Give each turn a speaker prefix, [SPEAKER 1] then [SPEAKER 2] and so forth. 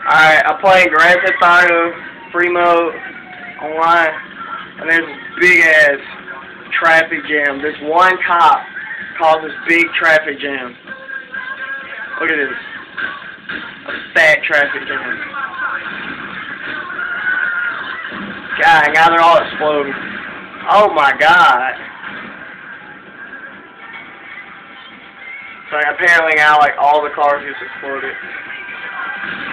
[SPEAKER 1] Alright, I'm playing Grand Theft Auto free mode online, and there's this big ass traffic jam. This one cop causes big traffic jam. Look at this. A fat traffic jam. God, now they're all exploding. Oh my god. So apparently now like all the cars just exploded.